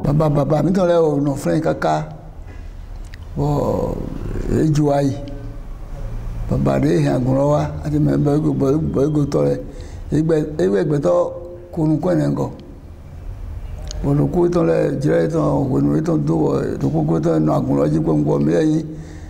baba mi tọ́lẹ̀ ọ̀nà fúnra kaka bọ̀ ejú ayé baba rẹ̀ hàn gùnrọ̀ wa àti bọ̀ ego tọ́lẹ̀ ẹgbẹ̀tọ́ kónúkọ́ ẹ̀ nǹkan olùkú tọ́lẹ̀ jẹ́rẹ́ tán òwònú tó tó wọ̀ ìdókòkò tó ẹnu àgùnrọ̀ jí gbọ̀ngbọ̀ mi lẹ́yìn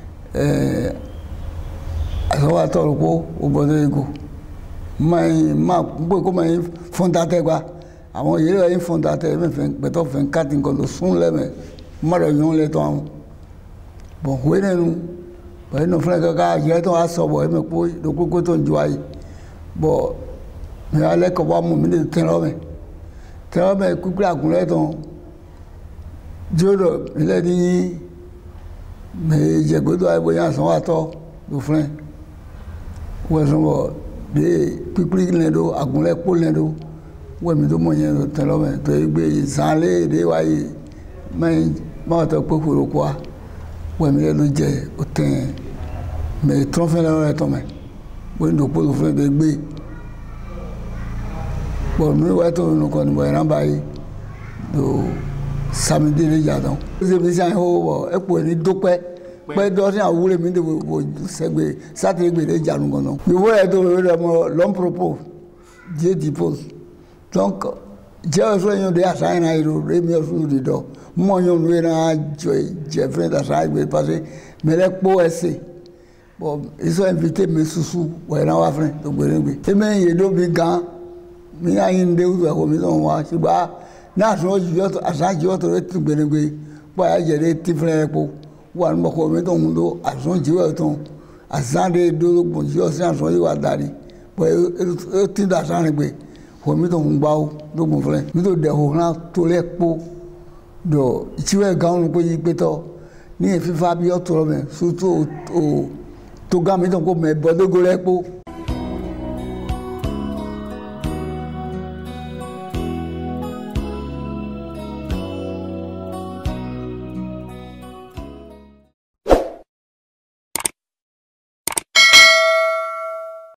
àsọwọ́ àtọ́rọ̀ kó òbọ̀dọ̀ ego máa gbé kó máa fún dátẹ́gba àwọn yìí rẹ̀ ń fún dátẹ́ mẹ́fẹ́ pẹ̀tọ́ fẹ́ káàtì nǹkan ló sún lẹ́mẹ̀ mọ́rọ̀ yún lẹ́tọ́ àwọn bọ̀ wé nínú bọ̀yẹ́ nù fúnra kankan jẹ́rẹ́ tó wá sọ̀bọ̀ ẹ̀mẹ́ pé ìdókòkò tó ń ju ayé bọ̀ mi alẹ́ kọ̀ wá mú mi lè tẹ́lọ́mẹ̀ kúkúrẹ́ àgùnrẹ́ tán jódò ilẹ̀ ní mẹ́jẹ̀gbẹ́dọ̀ àìbòyá àsanwó àtọ́ ló fún ẹ̀ wọ́n sọ bọ̀ dé pípírí lẹ́dọ̀ àgùnrẹ́ pò lẹ́dọ̀ wọ́n mi tó mọ̀ yẹn tẹ́lọ́mẹ̀ tó gbé ìsànlẹ̀ èdè wáyé mẹ́yìn máa tọ́ pé kúrò kó wa wọ́n mi lẹ́dọ̀ jẹ́ òtẹ́ mẹ́ tọ́fẹ́ lẹ́rọ rẹ̀ tọ́ mẹ́ wọ́n ń dòpó ló fún ẹ̀ gbé bọ̀ mi wá tó nínú kan níbọ̀ ìran báyìí tó samedi lè jà tán. ó ṣe fi ṣe àyẹ̀wò wọ̀ ẹ pò ní dópẹ́ pẹ́ dọ́sí àwúrẹ́ mi dìbò sẹ́gbẹ̀ sátẹ̀ gbèdé jànú kan náà. ìwé ẹ̀ tó rẹ̀ mọ́ l'homme propose Dieu dispose donc Dieu ọ̀sọ́ yẹn de àṣàyàn náà yìí rẹ̀ mi ọ̀sọ́ yìí dọ̀ mọ̀ yẹn lóye náà jẹ́ fẹ́ àṣàyàn gbé parce que mẹ́lẹ́ kpó ẹsẹ̀ bon ils sont invités mais susu wọ̀ náà wà fẹ́ tó gbèrè gbé. ẹ mẹ́rin yẹn dó bi gan mi yà yín dé wúlò ẹ̀kọ́ mi sọ̀rọ̀ wá ṣùgbọ́n náà sọ̀rọ̀ jùlọ àṣàjì ọ̀tọ̀ rẹ̀ tún gbèrègbè bọ́ àyà jẹ̀rẹ̀ tí fúnra ẹ̀ pọ̀ wà ní ọkọ̀ mi tó ń lo àṣàjì ọ̀tọ̀ àṣàjì dórógbò jí ọ̀sẹ̀ àṣàjì yìí wà dárí bọ́ ẹ tí da àṣàjì gbé wọ́n mi tó ń gbá ó dógbò fúnra mi tó dẹ̀ hó náà tó lẹ̀ pọ̀ dọ̀ ìtìwẹ̀ gan kó yí pé tọ́ ní ìfífá bí ọ̀tọ̀ rẹ̀ sótó tó gá mi tó kó mẹ́ bọ́dógó rẹ̀ pọ̀